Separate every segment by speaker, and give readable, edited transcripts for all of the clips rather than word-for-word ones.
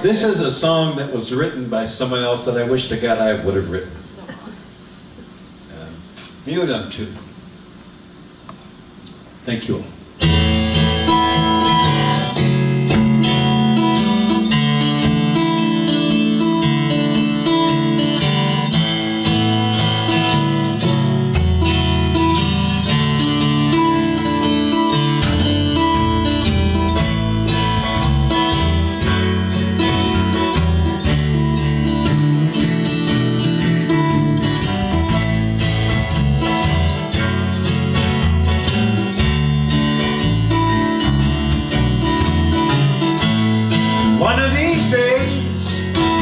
Speaker 1: This is a song that was written by someone else that I wish to God I would have written. Nearly done too. Thank you all. One of these days,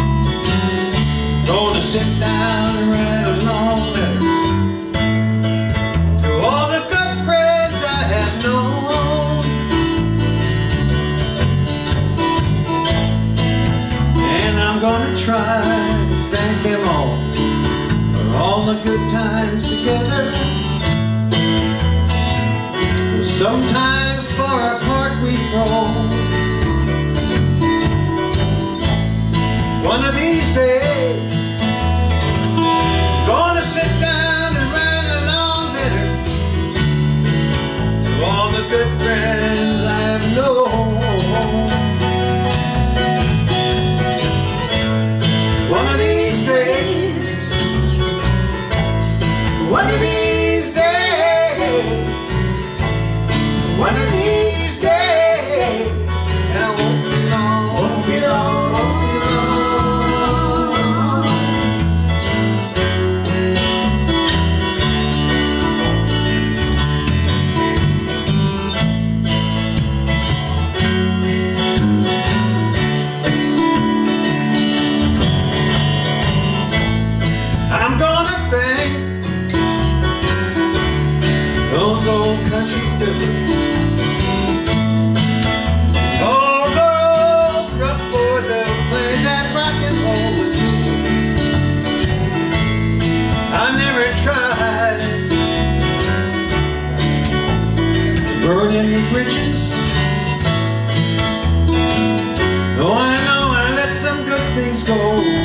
Speaker 1: gonna sit down and write a long letter to all the good friends I have known, and I'm gonna try to thank them all for all the good times together. Sometimes far apart we've grown. One of these days, gonna sit down and write a long letter to all the good friends I've known. One of these days, one of these days, one of these days, and I won't be long, won't be long. I'm gonna thank those old country fiddlers, all those rough boys that played that rock and roll with me. I never tried to burn any bridges, though I know I let some good things go.